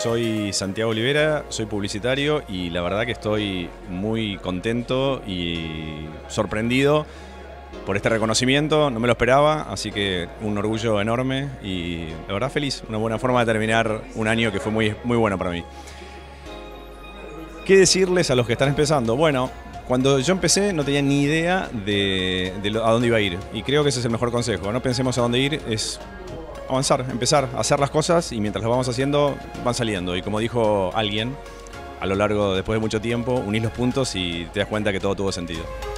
Soy Santiago Olivera, soy publicitario y la verdad que estoy muy contento y sorprendido por este reconocimiento. No me lo esperaba, así que un orgullo enorme y la verdad feliz. Una buena forma de terminar un año que fue muy bueno para mí. ¿Qué decirles a los que están empezando? Bueno, cuando yo empecé no tenía ni idea a dónde iba a ir y creo que ese es el mejor consejo. No pensemos a dónde ir, es avanzar, empezar a hacer las cosas y mientras las vamos haciendo van saliendo. Y como dijo alguien, a lo largo, después de mucho tiempo, unís los puntos y te das cuenta que todo tuvo sentido.